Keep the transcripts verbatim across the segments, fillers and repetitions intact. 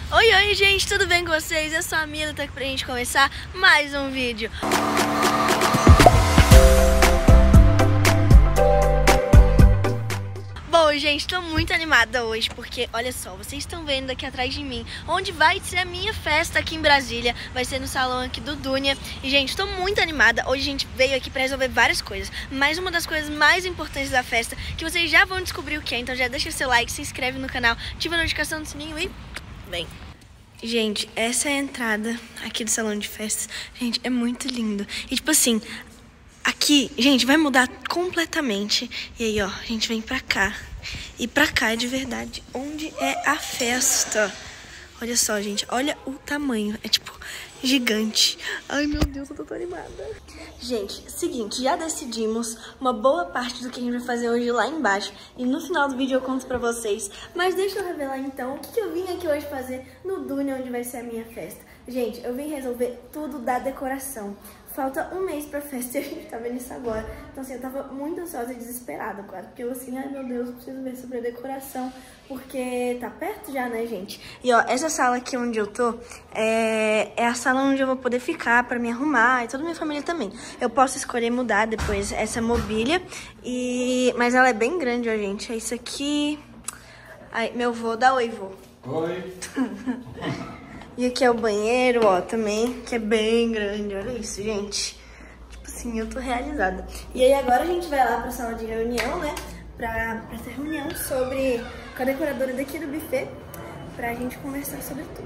Oi, oi, gente, tudo bem com vocês? Eu sou a Mila, tô aqui pra gente começar mais um vídeo. Bom, gente, tô muito animada hoje porque, olha só, vocês estão vendo aqui atrás de mim onde vai ser a minha festa aqui em Brasília. Vai ser no salão aqui do Dunia. E, gente, tô muito animada. Hoje a gente veio aqui pra resolver várias coisas, mas uma das coisas mais importantes da festa, que vocês já vão descobrir o que é. Então já deixa seu like, se inscreve no canal, ativa a notificação do sininho e vem! Gente, essa é a entrada aqui do salão de festas. Gente, é muito lindo. E, tipo assim, aqui, gente, vai mudar completamente. E aí, ó, a gente vem pra cá. E pra cá é de verdade onde é a festa. Olha só, gente, olha o tamanho. É tipo gigante. Ai, meu Deus, eu tô tão animada. Gente, seguinte, já decidimos uma boa parte do que a gente vai fazer hoje lá embaixo. E no final do vídeo eu conto pra vocês. Mas deixa eu revelar então o que, que eu vim aqui hoje fazer no Dunia, onde vai ser a minha festa. Gente, eu vim resolver tudo da decoração. Falta um mês pra festa e a gente tá vendo isso agora. Então, assim, eu tava muito ansiosa e desesperada, claro. Porque eu, assim, ai meu Deus, eu preciso ver sobre a decoração. Porque tá perto já, né, gente? E, ó, essa sala aqui onde eu tô é, é a sala onde eu vou poder ficar pra me arrumar. E toda a minha família também. Eu posso escolher mudar depois essa mobília. E... Mas ela é bem grande, ó, gente. É isso aqui. Ai, meu vô, dá oi, vô. Oi. E aqui é o banheiro, ó, também, que é bem grande. Olha isso, gente. Tipo assim, eu tô realizada. E aí agora a gente vai lá pra sala de reunião, né? Pra, pra ter reunião sobre... com a decoradora daqui do buffet. Pra gente conversar sobre tudo.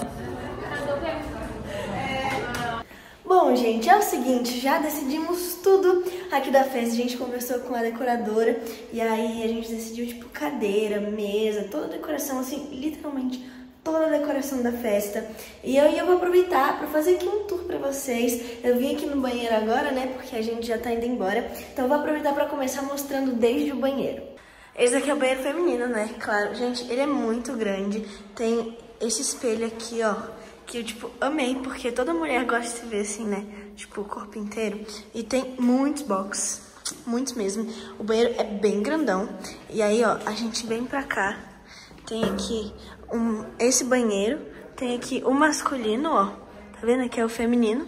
Bom, gente, é o seguinte, já decidimos tudo aqui da festa. A gente conversou com a decoradora. E aí a gente decidiu, tipo, cadeira, mesa, toda a decoração, assim, literalmente... toda a decoração da festa. E aí eu vou aproveitar para fazer aqui um tour para vocês. Eu vim aqui no banheiro agora, né, porque a gente já tá indo embora. Então eu vou aproveitar para começar mostrando desde o banheiro. Esse aqui é o banheiro feminino, né, claro. Gente, ele é muito grande. Tem esse espelho aqui, ó, que eu, tipo, amei, porque toda mulher gosta de se ver assim, né, tipo, o corpo inteiro. E tem muitos boxes, muitos mesmo. O banheiro é bem grandão. E aí, ó, a gente vem pra cá. Tem aqui um, esse banheiro, tem aqui o masculino, ó, tá vendo? Aqui é o feminino.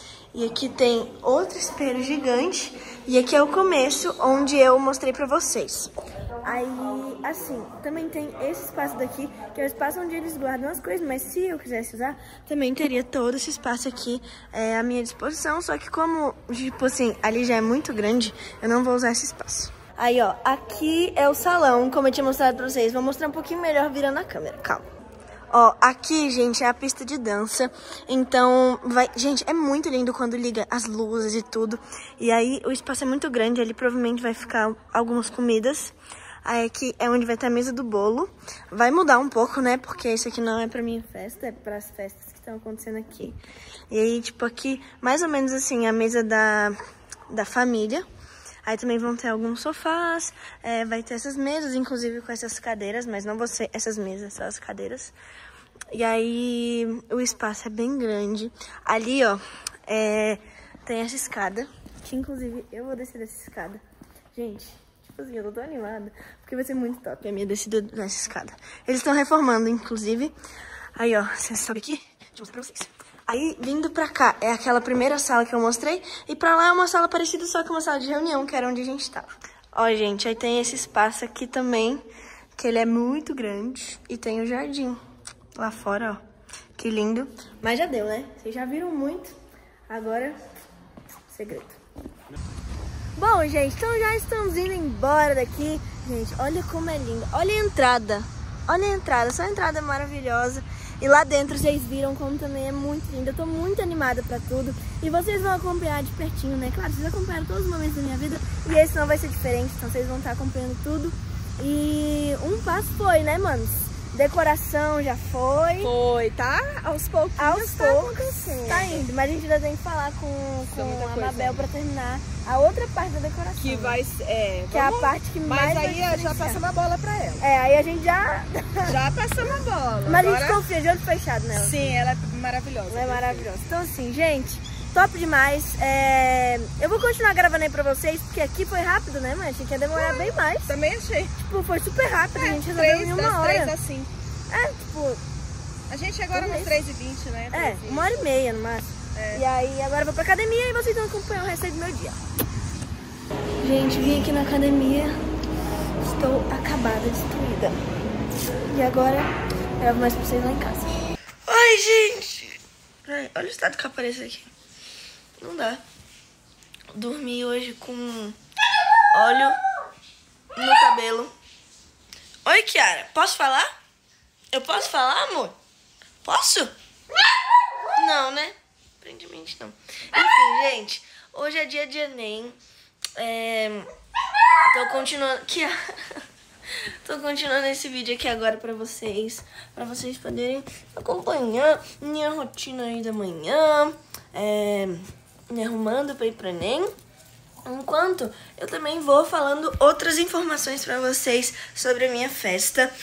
E aqui tem outro espelho gigante. E aqui é o começo, onde eu mostrei pra vocês. Aí, assim, também tem esse espaço daqui, que é o espaço onde eles guardam as coisas. Mas se eu quisesse usar, também teria todo esse espaço aqui é, à minha disposição. Só que como, tipo assim, ali já é muito grande, eu não vou usar esse espaço. Aí, ó, aqui é o salão, como eu tinha mostrado pra vocês. Vou mostrar um pouquinho melhor virando a câmera, calma. Ó, aqui, gente, é a pista de dança. Então, vai... Gente, é muito lindo quando liga as luzes e tudo. E aí, o espaço é muito grande, ali provavelmente vai ficar algumas comidas. Aí aqui é onde vai ter a mesa do bolo. Vai mudar um pouco, né, porque isso aqui não é pra minha festa, é pras festas que estão acontecendo aqui. E aí, tipo, aqui, mais ou menos assim, a mesa da, da família. Aí também vão ter alguns sofás, é, vai ter essas mesas, inclusive com essas cadeiras, mas não vão ser essas mesas, só as cadeiras. E aí o espaço é bem grande. Ali, ó, é, tem essa escada, que inclusive eu vou descer dessa escada. Gente, tipo assim, eu tô tão animada, porque vai ser muito top a minha descida dessa escada. Eles estão reformando, inclusive. Aí, ó, você sobe aqui, deixa eu mostrar pra vocês. Aí, vindo pra cá, é aquela primeira sala que eu mostrei. E pra lá é uma sala parecida, só que uma sala de reunião, que era onde a gente tava. Ó, gente, aí tem esse espaço aqui também, que ele é muito grande. E tem o jardim lá fora, ó. Que lindo. Mas já deu, né? Vocês já viram muito. Agora, segredo. Bom, gente, então já estamos indo embora daqui. Gente, olha como é lindo. Olha a entrada. Olha a entrada, essa entrada é maravilhosa. E lá dentro vocês viram como também é muito lindo. Eu tô muito animada pra tudo. E vocês vão acompanhar de pertinho, né? Claro, vocês acompanharam todos os momentos da minha vida. E esse não vai ser diferente, então vocês vão estar acompanhando tudo. E um passo foi, né, manos? Decoração já foi. Foi, tá? Aos pouquinhos Aos tá poucos acontecendo. tá indo. Mas a gente ainda tem que falar com, com a coisa. Mabel pra terminar a outra parte da decoração. Que vai é, Que é a vamos- parte que Mas mais vai aí já diferenciar. passamos a bola pra ela. É, aí a gente já... Já passamos a bola. Mas a Agora, gente confia de olho fechado nela. sim, ela é maravilhosa. Ela é maravilhosa. Então assim, gente, top demais. É... Eu vou continuar gravando aí pra vocês, porque aqui foi rápido, né, mãe? Achei que ia demorar bem mais. Também achei. Tipo, foi super rápido, a gente resolveu Três em das uma três hora. assim. É, tipo, A gente chegou agora umas três e vinte, né? É, uma hora e meia no máximo. É. E aí agora eu vou pra academia e vocês vão acompanhar o resto do meu dia. Gente, vim aqui na academia. Estou acabada, destruída. E agora eu gravo mais pra vocês lá em casa. Ai, gente. Ai, olha o estado que aparece aqui. Não dá. Dormi hoje com óleo no cabelo. Oi, Kiara. Posso falar? Eu posso falar, amor? Posso? Não, né? Aparentemente não. Enfim, gente. Hoje é dia de Enem. É... Tô continuando... Kiara... Tô continuando esse vídeo aqui agora pra vocês. Pra vocês poderem acompanhar minha rotina aí da manhã. É... Me arrumando pra ir pro Enem. Enquanto eu também vou falando outras informações pra vocês sobre a minha festa.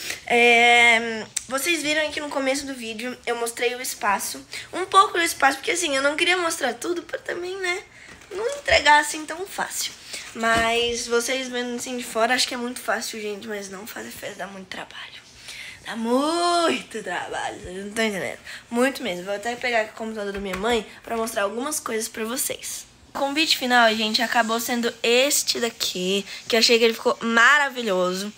É, vocês viram aqui no começo do vídeo, eu mostrei o espaço. Um pouco do espaço, porque assim, eu não queria mostrar tudo pra também, né, não entregar assim tão fácil. Mas vocês vendo assim de fora, acho que é muito fácil, gente. Mas não fazer festa dá muito trabalho. Dá muito trabalho, vocês não estão entendendo. Muito mesmo. Vou até pegar aqui o computador da minha mãe pra mostrar algumas coisas pra vocês. O convite final, gente, acabou sendo este daqui, que eu achei que ele ficou maravilhoso,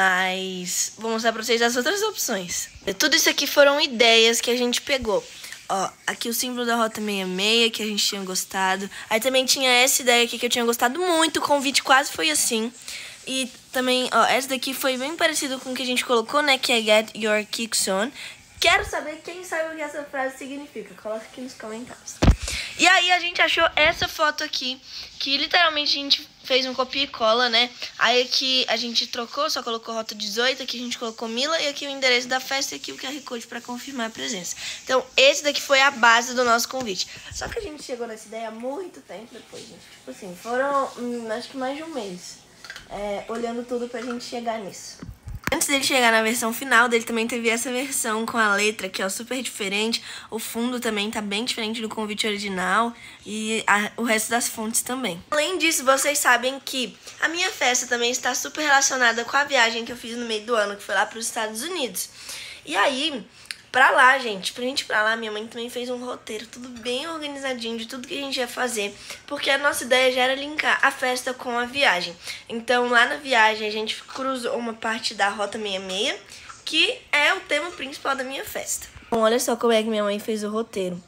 mas vou mostrar pra vocês as outras opções. Tudo isso aqui foram ideias que a gente pegou. Ó, aqui o símbolo da Rota sessenta e seis, que a gente tinha gostado. Aí também tinha essa ideia aqui que eu tinha gostado muito, o convite quase foi assim. E também, ó, essa daqui foi bem parecido com o que a gente colocou, né, que é Get Your Kicks On. Quero saber quem sabe o que essa frase significa. Coloca aqui nos comentários. E aí a gente achou essa foto aqui, que literalmente a gente fez um copia e cola, né? Aí aqui a gente trocou, só colocou Rota dezoito, aqui a gente colocou Mila, e aqui o endereço da festa e aqui o Q R Code para confirmar a presença. Então esse daqui foi a base do nosso convite. Só que a gente chegou nessa ideia há muito tempo depois, gente. Tipo assim, foram hum, acho que mais de um mês é, olhando tudo pra gente chegar nisso. Antes dele chegar na versão final, dele também teve essa versão com a letra que é super diferente. O fundo também tá bem diferente do convite original e a, o resto das fontes também. Além disso, vocês sabem que a minha festa também está super relacionada com a viagem que eu fiz no meio do ano, que foi lá para os Estados Unidos. E aí, pra lá, gente, pra gente ir pra lá, minha mãe também fez um roteiro, tudo bem organizadinho de tudo que a gente ia fazer, porque a nossa ideia já era linkar a festa com a viagem. Então, lá na viagem, a gente cruzou uma parte da Rota sessenta e seis, que é o tema principal da minha festa. Bom, olha só como é que minha mãe fez o roteiro.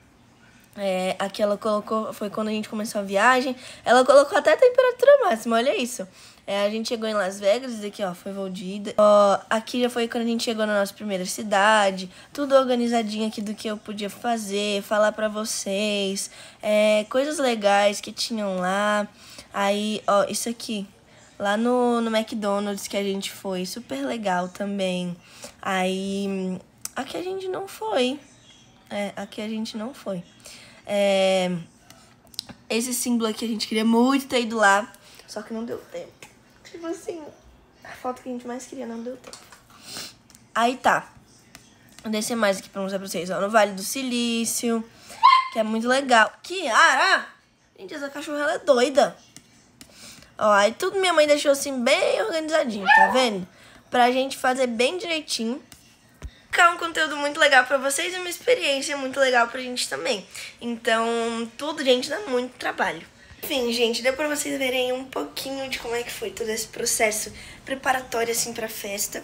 É, aqui ela colocou, foi quando a gente começou a viagem, ela colocou até a temperatura máxima, olha isso. É, a gente chegou em Las Vegas, aqui ó, foi voo de ida. Ó, aqui já foi quando a gente chegou na nossa primeira cidade, tudo organizadinho aqui do que eu podia fazer, falar pra vocês, é, coisas legais que tinham lá. Aí, ó, isso aqui, lá no, no McDonald's que a gente foi, super legal também. Aí, aqui a gente não foi, é, aqui a gente não foi. É, esse símbolo aqui a gente queria muito ter ido lá, só que não deu tempo. Tipo assim, a foto que a gente mais queria não deu tempo. Aí tá. Vou descer mais aqui pra mostrar pra vocês. Ó, no Vale do Silício, que é muito legal. Kiara! Gente, essa cachorra ela é doida. Ó, aí tudo minha mãe deixou assim bem organizadinho, tá vendo? Pra gente fazer bem direitinho. É um conteúdo muito legal pra vocês e uma experiência muito legal pra gente também. Então, tudo, gente, dá muito trabalho. Enfim, gente, deu pra vocês verem um pouquinho de como é que foi todo esse processo preparatório, assim, pra festa.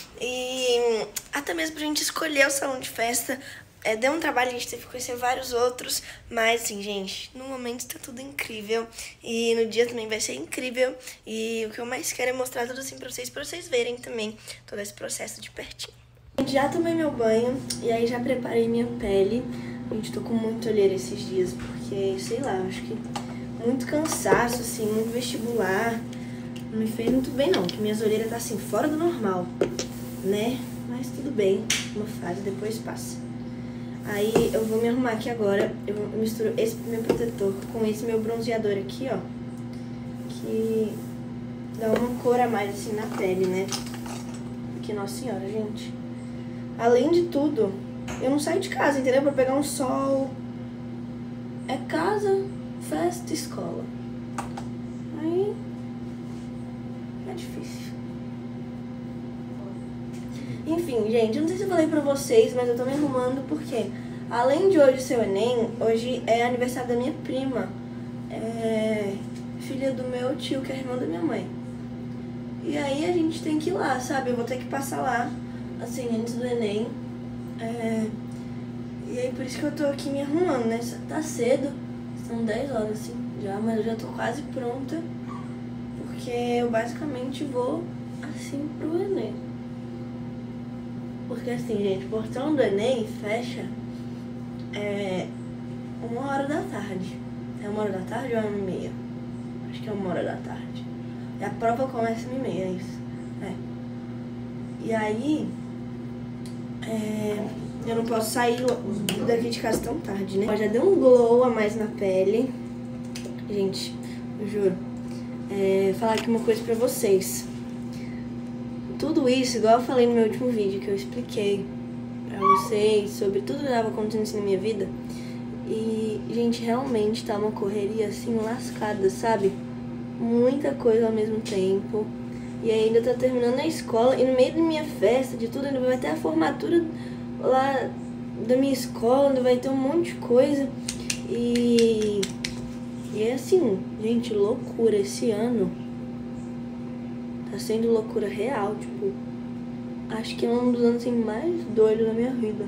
E até mesmo pra gente escolher o salão de festa. É, deu um trabalho, a gente teve que conhecer vários outros. Mas, assim, gente, no momento tá tudo incrível. E no dia também vai ser incrível. E o que eu mais quero é mostrar tudo assim pra vocês, pra vocês verem também todo esse processo de pertinho. Já tomei meu banho e aí já preparei minha pele. Gente, tô com muito olheira esses dias, porque, sei lá, acho que muito cansaço, assim, muito vestibular. Não me fez muito bem, não, que minhas olheiras tá assim, fora do normal, né? Mas tudo bem, uma fase, depois passa. Aí eu vou me arrumar aqui agora. Eu misturo esse meu protetor com esse meu bronzeador aqui, ó, que dá uma cor a mais, assim, na pele, né? Que Nossa Senhora, gente. Além de tudo, eu não saio de casa, entendeu? Pra pegar um sol. É casa, festa, escola. Aí é difícil. Enfim, gente, eu não sei se eu falei pra vocês, mas eu tô me arrumando porque, além de hoje ser o Enem, hoje é aniversário da minha prima, é filha do meu tio, que é irmão da minha mãe. E aí a gente tem que ir lá, sabe? Eu vou ter que passar lá, assim, antes do Enem. É... E aí por isso que eu tô aqui me arrumando, né? Tá cedo, são dez horas, assim, já, mas eu já tô quase pronta, porque eu basicamente vou, assim, pro Enem. Porque assim, gente, o portão do Enem fecha é, uma hora da tarde. É uma hora da tarde ou é uma e meia? Acho que é uma hora da tarde. E a prova começa uma e meia, é isso. É. E aí, é, eu não posso sair daqui de casa tão tarde, né? Já deu um glow a mais na pele. Gente, eu juro. É, falar aqui uma coisa pra vocês. Tudo isso, igual eu falei no meu último vídeo, que eu expliquei pra vocês sobre tudo que estava acontecendo na minha vida. E, gente, realmente tá uma correria assim, lascada, sabe? Muita coisa ao mesmo tempo. E ainda tá terminando a escola. E no meio da minha festa, de tudo, ainda vai ter a formatura lá da minha escola, ainda vai ter um monte de coisa. E, e é assim, gente, loucura. Esse ano tá sendo loucura real, tipo, acho que é um dos anos assim, mais doidos da minha vida.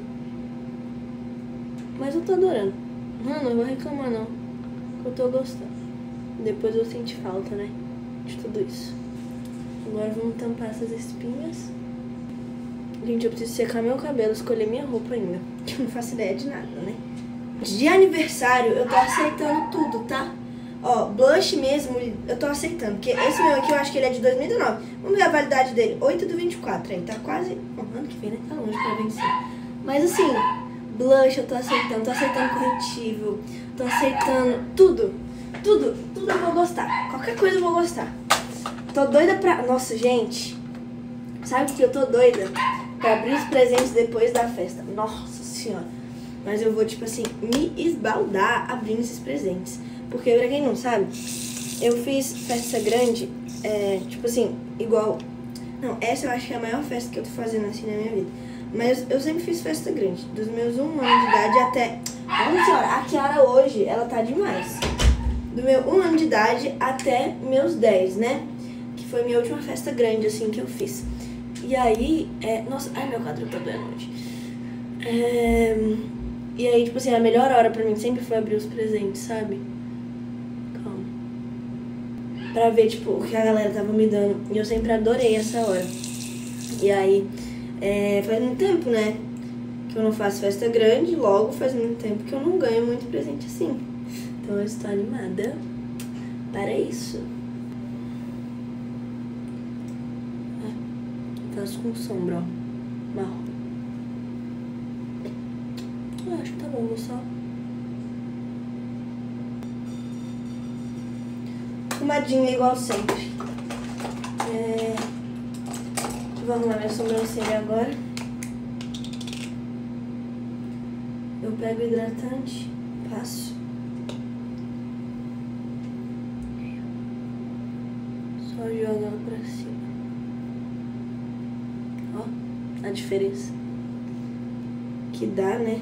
Mas eu tô adorando. Não, não vou reclamar não. Eu tô gostando. Depois eu senti falta, né? De tudo isso. Agora vamos tampar essas espinhas. Gente, eu preciso secar meu cabelo, escolher minha roupa ainda. Eu não faço ideia de nada, né? De aniversário, eu tô aceitando tudo, tá? Ó, blush mesmo, eu tô aceitando. Porque esse meu aqui, eu acho que ele é de dois mil e dezenove. Vamos ver a validade dele. oito do vinte e quatro. Aí tá quase... Bom, ano que vem, né? Tá longe pra vencer. Mas assim, blush eu tô aceitando. Tô aceitando corretivo. Tô aceitando tudo. Tudo. Tudo eu vou gostar. Qualquer coisa eu vou gostar. Tô doida pra... Nossa, gente. Sabe o que eu tô doida? Pra abrir os presentes depois da festa. Nossa senhora. Mas eu vou, tipo assim, me esbaldar abrindo esses presentes. Porque, pra quem não sabe, eu fiz festa grande, é, tipo assim, igual... Não, essa eu acho que é a maior festa que eu tô fazendo assim na minha vida. Mas eu sempre fiz festa grande, dos meus um ano de idade até... Olha, senhora, a Kiara hoje, ela tá demais. Do meu um ano de idade até meus dez, né? Que foi minha última festa grande, assim, que eu fiz. E aí, é... Nossa, ai, meu quadril tá doendo hoje. É... E aí, tipo assim, a melhor hora pra mim sempre foi abrir os presentes, sabe? Pra ver, tipo, o que a galera tava me dando. E eu sempre adorei essa hora. E aí, é, faz muito tempo, né? Que eu não faço festa grande. Logo, faz muito tempo que eu não ganho muito presente assim. Então, eu estou animada para isso. É, faço com sombra, ó. Marrom. Eu acho que tá bom, só. Arrumadinha igual sempre. É... Vou arrumar minha sobrancelha agora. Eu pego o hidratante, passo. Só jogo ela pra cima. Ó, a diferença que dá, né?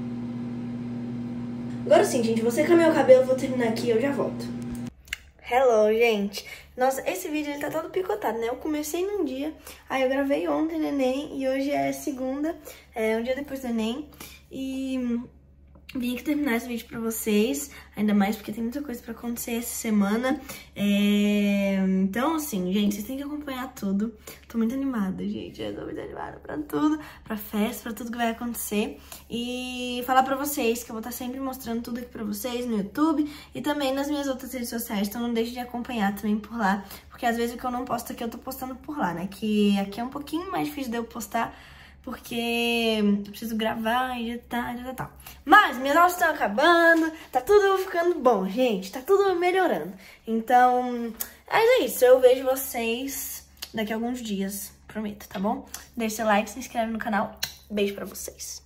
Agora sim, gente, vou secar meu cabelo, vou terminar aqui e eu já volto. Hello, gente. Nossa, esse vídeo ele tá todo picotado, né? Eu comecei num dia, aí eu gravei ontem no Enem e hoje é segunda, é um dia depois do Enem. E vim aqui terminar esse vídeo pra vocês, ainda mais porque tem muita coisa pra acontecer essa semana. É... Então, assim, gente, vocês têm que acompanhar tudo. Tô muito animada, gente. Eu tô muito animada pra tudo, pra festa, pra tudo que vai acontecer. E falar pra vocês que eu vou estar sempre mostrando tudo aqui pra vocês no YouTube e também nas minhas outras redes sociais. Então não deixe de acompanhar também por lá, porque às vezes o que eu não posto aqui eu tô postando por lá, né? Que aqui é um pouquinho mais difícil de eu postar, porque eu preciso gravar, editar, editar, tal. Mas minhas aulas estão acabando, tá tudo ficando bom, gente, tá tudo melhorando. Então, é isso, eu vejo vocês daqui a alguns dias, prometo, tá bom? Deixe seu like, se inscreve no canal, beijo pra vocês.